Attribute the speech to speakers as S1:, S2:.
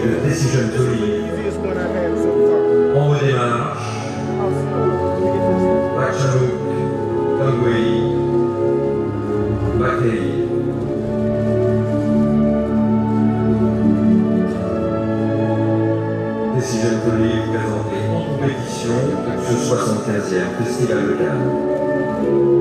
S1: de Decision to Live. On redémarre. Bachanouk, Tongwei, Bakei. Decision to Live présenté en compétition ce 75e Festival de Cannes.